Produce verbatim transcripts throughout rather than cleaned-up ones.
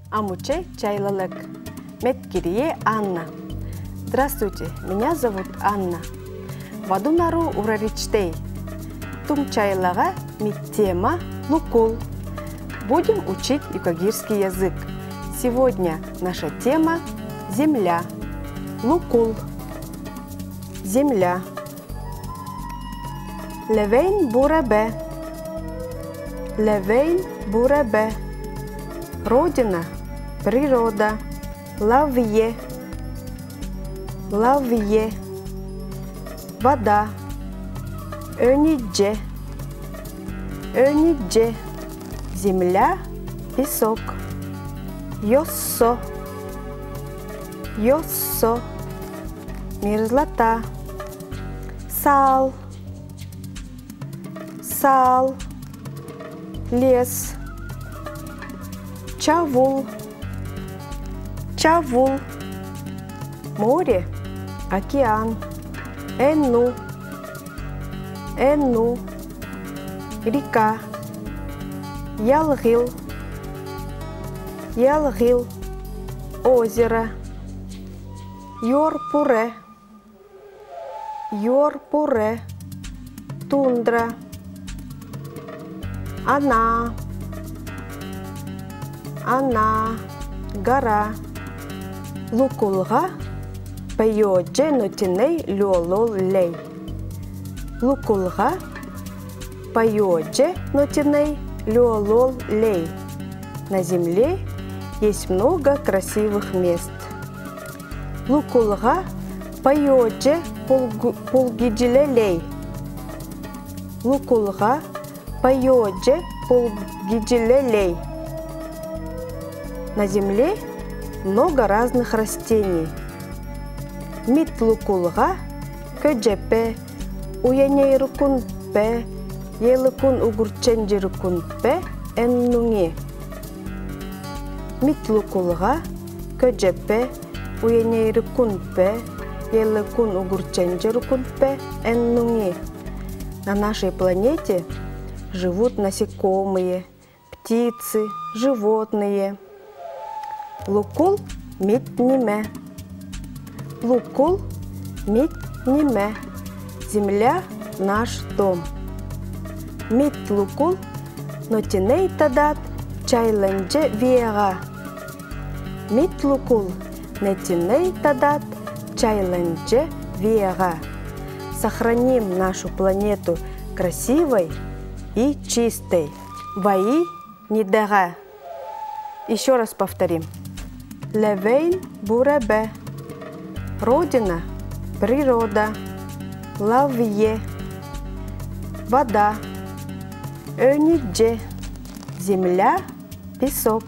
Амуче чайлылык. Меткирие Анна. Здравствуйте, меня зовут Анна. Вадунару ураричтей. Тум чайлага тема лукул. Будем учить юкагирский язык. Сегодня наша тема земля. Лукул. Земля. Левейн бурабе. Левейн бурабе. Родина, природа. Лавье. Лавье. Вода. Önidже. Önidже. Земля, песок. Йоссо. Йоссо. Мерзлота. Сал. Сал. Лес. Чавул. Чавул. Море. Океан. Энну. Энну. Река. Ялгил. Ялгил. Озеро. Йорпуре. Йорпуре. Тундра. Она. Она. Гора. Лукулга. Пайодже нотиней лёлол лей. Лукулга. Пайодже нотиней лёлол лей. На земле есть много красивых мест. Лукулга. Пайодже пулгиджилелей. Лукулга. Пайодже пулгиджилелей. На земле много разных растений. Мит лукулга, көджепе, уянейрукунпе, елыкун угурченжирукунпе, эннуңи. Мит лукулга, көджепе, уянейрукунпе, елыкун угурченжирукунпе, эннуңи. На нашей планете живут насекомые, птицы, животные. Лукул мит ниме. Лукул мит ниме. Земля наш дом. Мит лукул нотиней тадат чайленже виега. Мит лукул нотиней тадат чайленже виега. Сохраним нашу планету красивой и чистой. Ваи нидега. Еще раз повторим. Левейн бурабе. Родина, природа. Лавье. Вода. Önidже. Земля, песок.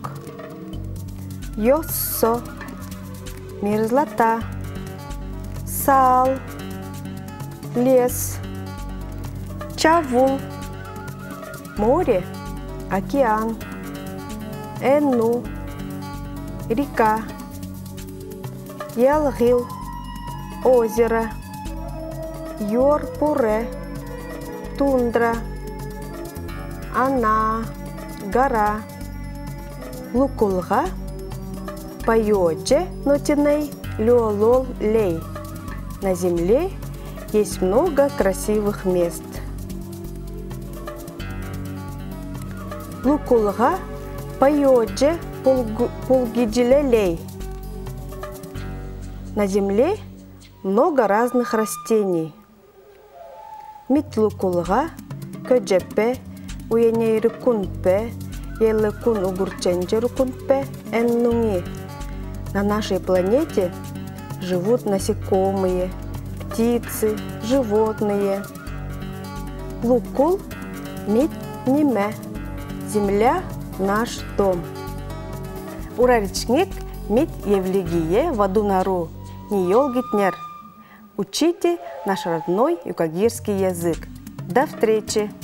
Йоссо. Мерзлота. Сал. Лес. Чавул. Море, океан. Энну. Река. Ялгил. Озеро. Йорпуре. Тундра. Она. Гора. Лукулга. Пайодже нотиней лёлол лей. На земле есть много красивых мест. Лукулга. Пайодже пулгиджилелей. На земле много разных растений. Мит лукулга, көджепе, уянейрукунпе, елыкун угурченжирукунпе, эннуңи. На нашей планете живут насекомые, птицы, животные. Лукул мит ниме. Земля наш дом. Ураричник мит евлигие вадунару ниёл гитнер. Учите наш родной юкагирский язык. До встречи!